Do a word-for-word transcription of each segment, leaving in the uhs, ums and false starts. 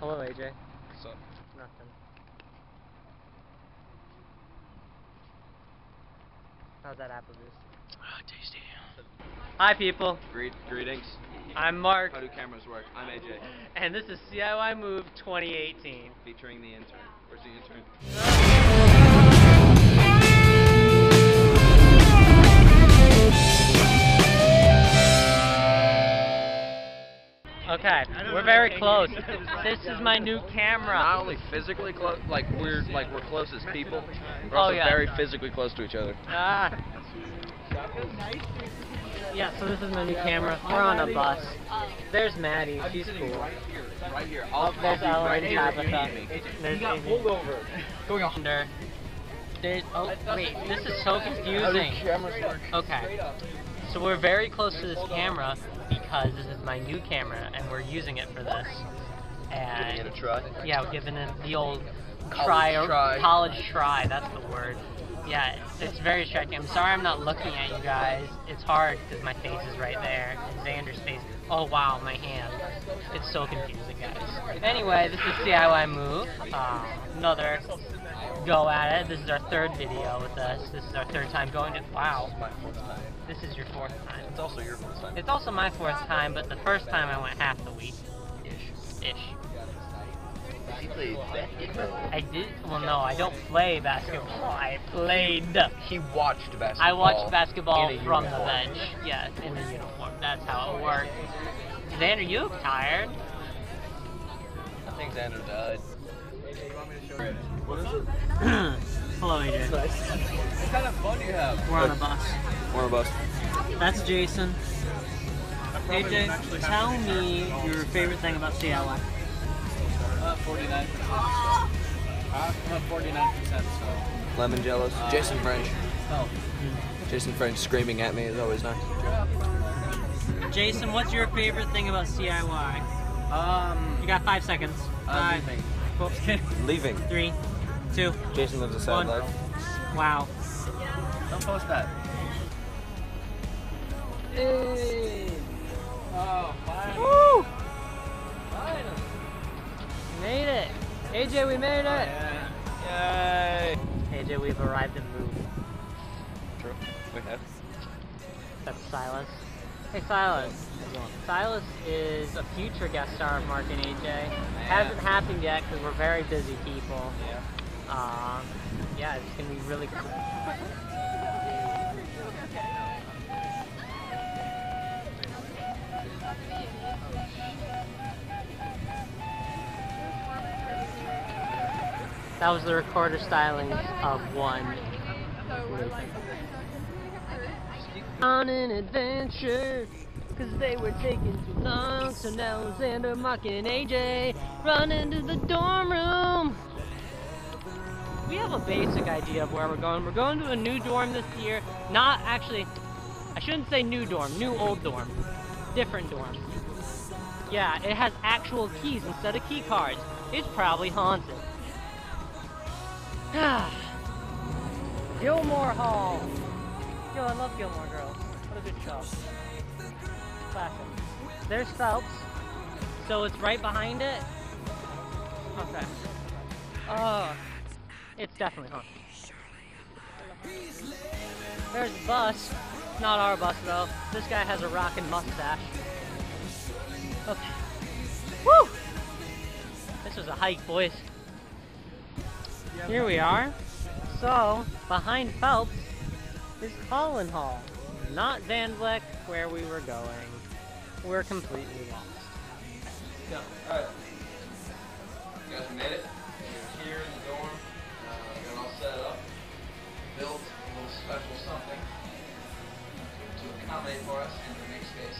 Hello, A J. What's up? Nothing. How's that apple juice? Ah, tasty. Hi, people. Greet, greetings. I'm Mark. How do cameras work? I'm A J. And this is C I Y Move twenty eighteen. Featuring the intern. Where's the intern? Okay, we're very close. This is my new camera. Not only physically close, like we're like we're close as people. We're Oh, also yeah. very physically close to each other. Ah. Yeah, so this is my new camera. We're on a bus. There's Maddie. She's cool. Right here. Right here. Oh, there's Ellen right and here. Tabitha. There's got Amy. pulled over. Going on. There. There's, oh, wait, this is so confusing. Okay, so we're very close to this camera because this is my new camera and we're using it for this. And Giving it a try? Yeah, we're giving it the old College try, or try. college try, that's the word. Yeah, it's very distracting. I'm sorry I'm not looking at you guys. It's hard because my face is right there and Xander's face. Oh wow, my hand. It's so confusing, guys. Anyway, this is C I Y Move. Uh, another go at it. This is our third video with us. This is our third time going to. Wow. This is my fourth time. This is your fourth time. It's also your fourth time. It's also my fourth time, but the first time I went half the week. Ish. Ish. He played basketball. I did. Well, no, I don't play basketball. I played. He watched basketball. I watched basketball in a from the uniform. bench. Yes, in the uniform. That's how it worked. Xander, you look tired. I think Xander died. What is it? Hello, A J. What kind of fun do you have? We're on a bus. We're on a bus. That's Jason. A J, tell me your favorite thing about C I Y. Uh, forty-nine percent. Uh, forty-nine percent, so. Lemon jealous. Uh, Jason French. Oh. Jason French screaming at me is always nice. Jason, what's your favorite thing about C I Y? Um, You got five seconds. uh, Five, leaving. four, Leaving. three, two, Jason lives a sad one. life. Wow. Don't post that. Hey! Oh, finally. Woo! Finally. Made it! A J, we made it! Yeah. Yay! A J, we've arrived at Move. True. We have. That's Silas. Hey Silas. Silas is a future guest star of Mark and A J. Hasn't happened yet because we're very busy people. Yeah. Uh, yeah, it's gonna be really cool. That was the recorder styling of one. On an adventure, cause they were taking too long. So now Xander, Mark, and A J run into the dorm room. We have a basic idea of where we're going. We're going to a new dorm this year. Not actually, I shouldn't say new dorm, new old dorm. Different dorm. Yeah, it has actual keys instead of key cards. It's probably haunted. Gilmore Hall. Yo, I love Gilmore Girls. What a good show. Classic. There's Phelps. So it's right behind it. Okay. Oh, it's definitely haunted. There's the bus. Not our bus though. This guy has a rockin' mustache. Okay. Woo! This was a hike, boys. Here we are. So, behind Phelps is Colin Hall, not Van Vleck, where we were going. We're completely lost. Yeah. Alright. You guys made it. You're here in the dorm. Uh, got all set up. Built a little special something to accommodate for us in the next space.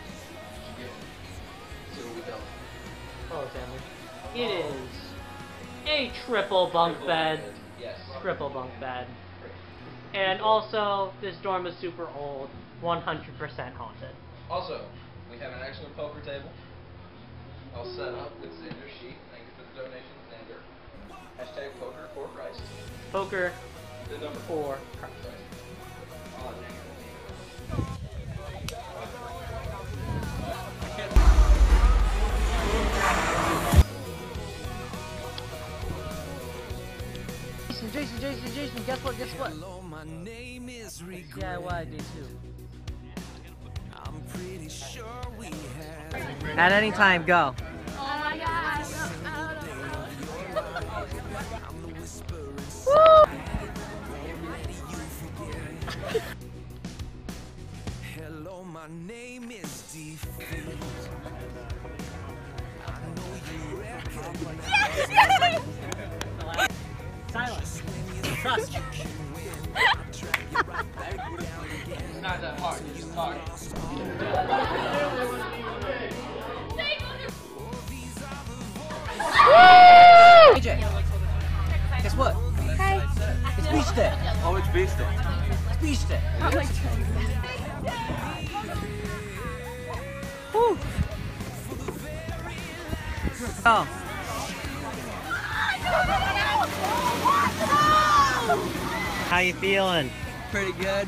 See what we built. Oh, Xander. It is a triple bunk bed. Yes. Triple bunk bed. And also, this dorm is super old, one hundred percent haunted. Also, we have an excellent poker table. All set up with Xander's sheet. Thank you for the donation, Xander. Hashtag poker for Christ. Poker The number for Christ. Oh, Jason, Jason, Jason, guess what, guess what? C I Y day two. At any time, go. Oh my God. Hello, my name is Defeat. I know you recognize. Silence. Trust. It's not that hard. You just talk. A J, guess what? Hey. It's beach day. Oh, it's beach day. It's beach day. Woo. Oh. How you feeling? Pretty good.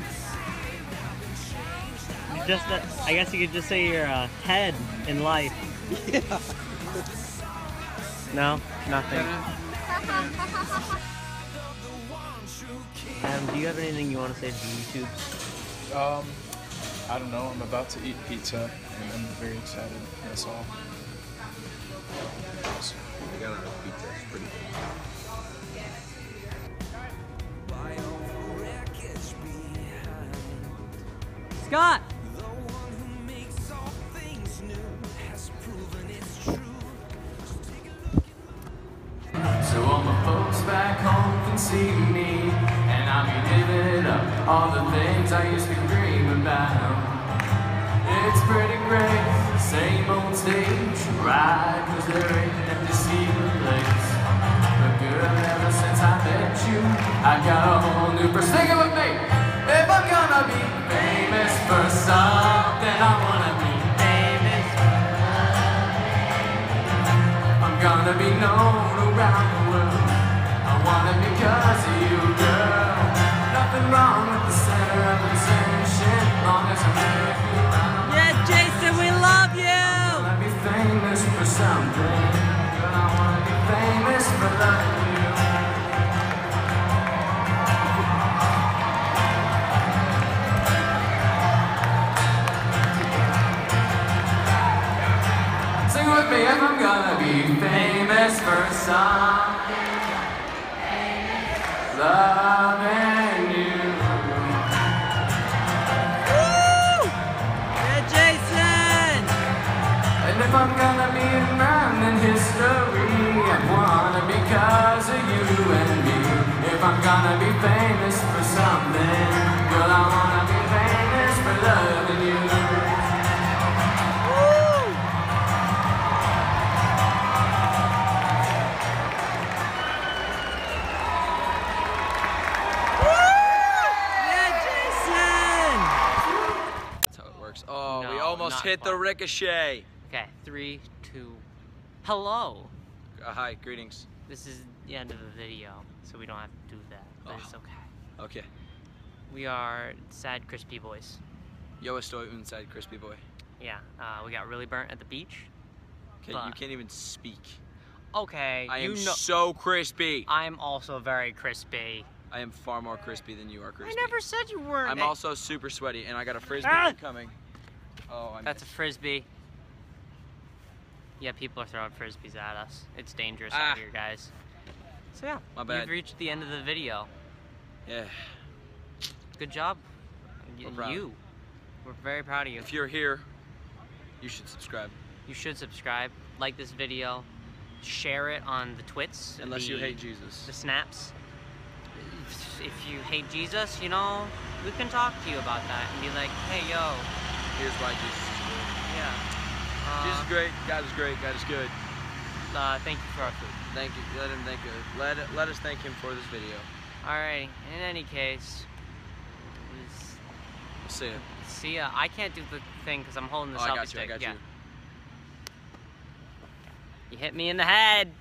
Just that, I guess you could just say you're ahead in life. Yeah. No, nothing. Um, do you have anything you want to say to the YouTubes? Um, I don't know. I'm about to eat pizza, and I'm very excited. That's all. I got a pizza. It's pretty good. Scott! So all my folks back home can see me, and I'll be living up all the things I used to dream about. It's pretty great, same old stage ride, 'cause there ain't an empty seat in the place. But girl, ever since I met you, I got a whole new perspective. Sing it with me! If I'm gonna be famous for something, I wanna be famous. I'm gonna be known around the world. I want it because of you, girl. Nothing wrong with the center of attention, long as I'm with you. Yeah, Jason, we love you! I wanna be famous for something, girl. I wanna be famous for loving you. Sing with me if I'm gonna be famous for something, loving you. Woo! Yeah, Jason! And if I'm gonna be around in history, I wanna because of you and me. If I'm gonna be famous for something, girl, I wanna be famous for loving you. Oh, No, we almost not hit the fun. ricochet. Okay, three, two, hello. Uh, hi, greetings. This is the end of the video, so we don't have to do that, but Oh. it's okay. Okay. We are sad crispy boys. Yo estoy un sad crispy boy. Yeah, uh, we got really burnt at the beach. Okay, But- you can't even speak. Okay, I you am know, so crispy. I'm also very crispy. I am far more crispy than you are crispy. I never said you weren't. I'm also super sweaty, and I got a frisbee Ah! coming. Oh, I'm. That's a frisbee. Yeah, people are throwing frisbees at us. It's dangerous Ah. out here, guys. So yeah, My bad. you've reached the end of the video. Yeah. Good job. Y- We're proud. You. We're very proud of you. If you're here, you should subscribe. You should subscribe, like this video, share it on the twits. Unless the, you hate Jesus. The snaps. If you hate Jesus, you know, we can talk to you about that and be like, hey, yo, Here's why Jesus is good. yeah. Uh, Jesus is great. God is great. God is good. uh, thank you for our food. Thank you. Let him thank you. Let it, let us thank him for this video. Alrighty, in any case, let's We'll see you. see ya. I can't do the thing because I'm holding the Oh, I selfie got you. I stick. got yeah. you. You hit me in the head.